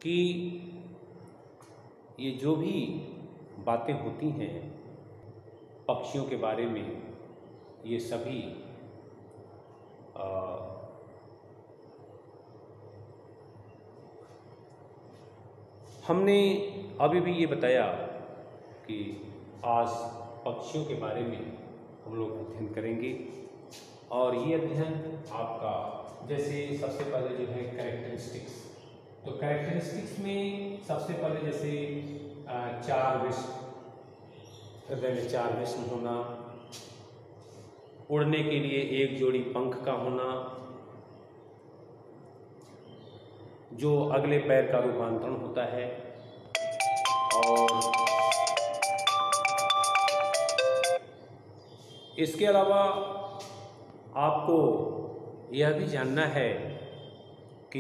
कि ये जो भी बातें होती हैं पक्षियों के बारे में, ये सभी हमने अभी भी ये बताया कि आज पक्षियों के बारे में हम लोग अध्ययन करेंगे। और ये अध्ययन आपका जैसे सबसे पहले जो है कैरेक्टरिस्टिक्स, तो कैरेक्टरिस्टिक्स में सबसे पहले जैसे चार विष्ण, हृदय में चार विष्ण होना, उड़ने के लिए एक जोड़ी पंख का होना, जो अगले पैर का रूपांतरण होता है, और इसके अलावा आपको यह भी जानना है कि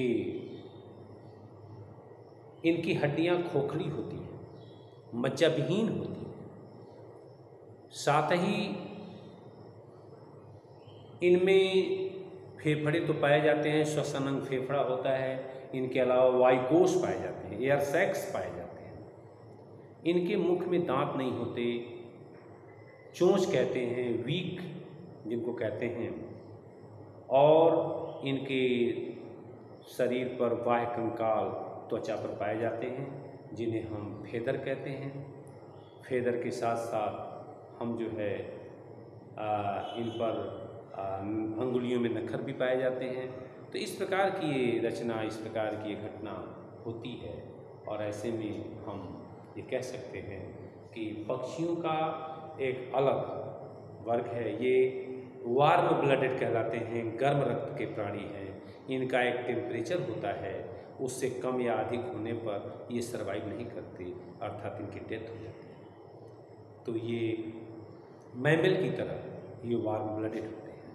इनकी हड्डियां खोखली होती हैं, मज्जाविहीन होती हैं। साथ ही इनमें फेफड़े तो पाए जाते हैं, श्वसन अंग फेफड़ा होता है। इनके अलावा वायुकोष पाए जाते हैं, एयर सैक्स पाए जाते हैं। इनके मुख में दांत नहीं होते, चोंच कहते हैं, वीक जिनको कहते हैं, और इनके शरीर पर बाह्य कंकाल त्वचा पर पाए जाते हैं, जिन्हें हम फेदर कहते हैं। फेदर के साथ साथ हम जो है इन पर अंगुलियों में नखर भी पाए जाते हैं। तो इस प्रकार की ये रचना, इस प्रकार की ये घटना होती है। और ऐसे में हम ये कह सकते हैं कि पक्षियों का एक अलग वर्ग है। ये वार्म ब्लडेड कहलाते हैं, गर्म रक्त के प्राणी हैं। इनका एक टेम्परेचर होता है, उससे कम या अधिक होने पर ये सर्वाइव नहीं करते, अर्थात इनकी डेथ हो जाती है। तो ये मैमल की तरह ये वार्म ब्लडेड होते हैं।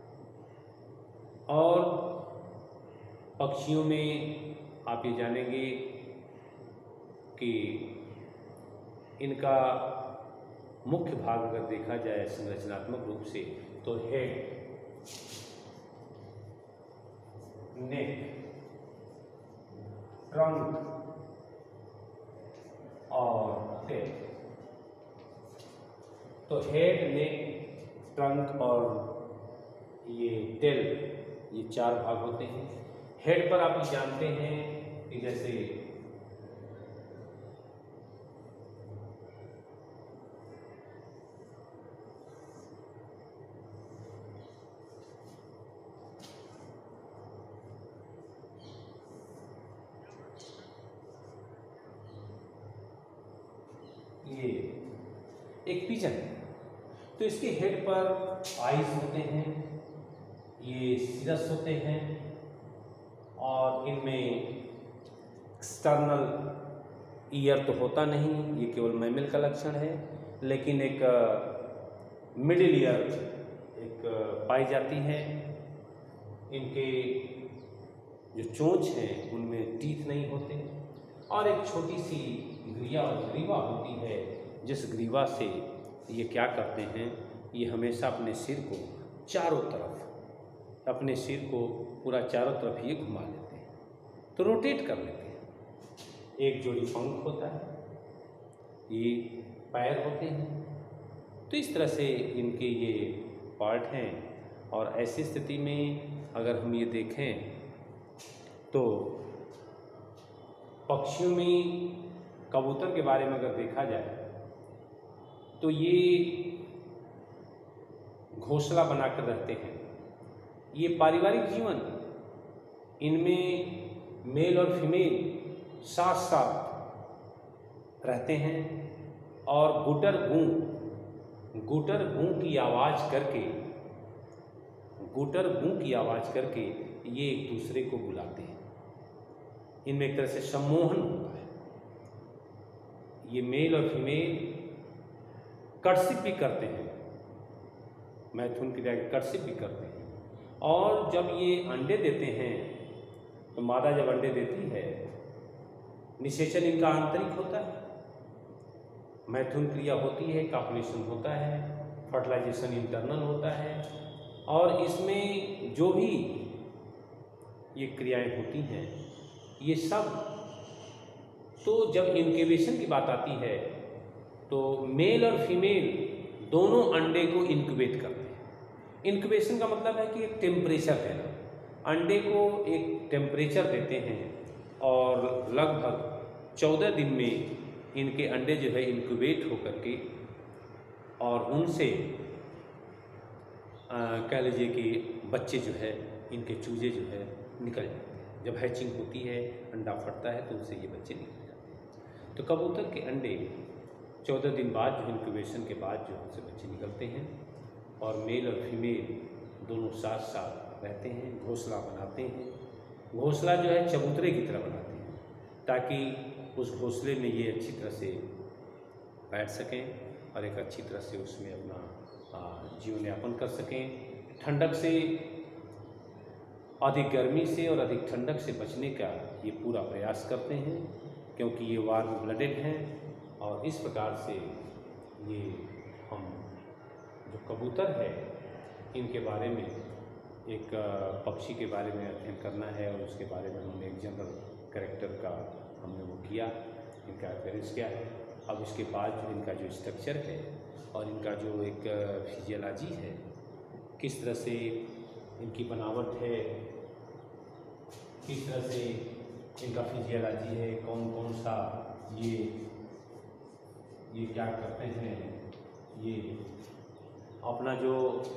और पक्षियों में आप ये जानेंगे कि इनका मुख्य भाग अगर देखा जाए संरचनात्मक रूप से, तो हेड, नेक, ट्रंक और टेल। तो हेड, नेक, ट्रंक और ये टेल, ये चार भाग होते हैं। हेड पर आप जानते हैं कि जैसे ये एक पिजन है, तो इसके हेड पर आइज होते हैं, ये सिरस होते हैं, और इनमें एक्सटर्नल ईयर तो होता नहीं, ये केवल मैमल का लक्षण है। लेकिन एक मिडिल ईयर एक पाई जाती है। इनके जो चोंच हैं उनमें टीथ नहीं होते, और एक छोटी सी ग्रीवा होती है, जिस ग्रीवा से ये क्या करते हैं, ये हमेशा अपने सिर को चारों तरफ, अपने सिर को पूरा चारों तरफ ये घुमा लेते हैं, तो रोटेट कर लेते हैं। एक जोड़ी पंख होता है, ये पैर होते हैं। तो इस तरह से इनके ये पार्ट हैं। और ऐसी स्थिति में अगर हम ये देखें तो पक्षियों में कबूतर के बारे में अगर देखा जाए तो ये घोंसला बनाकर रहते हैं। ये पारिवारिक जीवन, इनमें मेल और फीमेल साथ साथ रहते हैं, और गुटर गूं की आवाज़ करके ये एक दूसरे को बुलाते हैं। इनमें एक तरह से सम्मोहन होता है। ये मेल और फीमेल कर्तव्य भी करते हैं, मैथुन क्रिया की कर्तव्य भी करते हैं। और जब ये अंडे देते हैं, तो मादा जब अंडे देती है, निषेचन इनका आंतरिक होता है, मैथुन क्रिया होती है, कॉपुलेशन होता है, फर्टिलाइजेशन इंटरनल होता है, और इसमें जो भी ये क्रियाएं होती हैं, ये सब तो जब इनक्यूबेशन की बात आती है तो मेल और फीमेल दोनों अंडे को इनक्यूबेट करते हैं। इनक्यूबेशन का मतलब है कि एक टेम्परेचर देना, अंडे को एक टेम्परेचर देते हैं और लगभग 14 दिन में इनके अंडे जो है इनक्यूबेट होकर के और उनसे कह लीजिए कि बच्चे जो है, इनके चूजे जो है निकल जाते हैं। जब हैचिंग होती है, अंडा फटता है तो उनसे ये बच्चे निकल जाते हैं। तो कबूतर के अंडे 14 दिन बाद जो इनक्यूबेशन के बाद जो उनसे बच्चे निकलते हैं और मेल और फीमेल दोनों साथ साथ रहते हैं, घोंसला बनाते हैं। घोंसला जो है चबूतरे की तरह बनाते हैं ताकि उस घोंसले में ये अच्छी तरह से बैठ सकें और एक अच्छी तरह से उसमें अपना जीवन यापन कर सकें। ठंडक से, अधिक गर्मी से और अधिक ठंडक से बचने का ये पूरा प्रयास करते हैं क्योंकि ये वार्म ब्लडेड हैं। और इस प्रकार से ये हम जो कबूतर है इनके बारे में, एक पक्षी के बारे में अध्ययन करना है और उसके बारे में हमने एक जनरल कैरेक्टर का हमने वो किया, इनका अपीयरेंस क्या है। अब इसके बाद जो इनका जो स्ट्रक्चर है और इनका जो एक फिजियोलॉजी है, किस तरह से इनकी बनावट है, किस तरह से इनका फिजियोलॉजी है, कौन कौन सा ये क्या करते हैं, ये अपना जो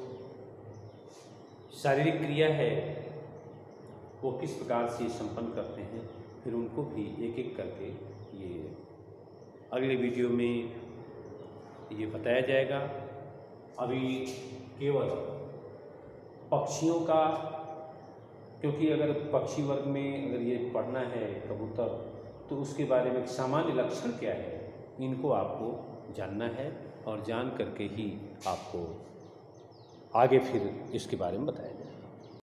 शारीरिक क्रिया है वो किस प्रकार से संपन्न करते हैं, फिर उनको भी एक एक करके ये अगले वीडियो में ये बताया जाएगा। अभी केवल पक्षियों का, क्योंकि अगर पक्षी वर्ग में अगर ये पढ़ना है कबूतर तो उसके बारे में सामान्य लक्षण क्या है, इनको आपको जानना है और जान करके ही आपको आगे फिर इसके बारे में बताया जाए।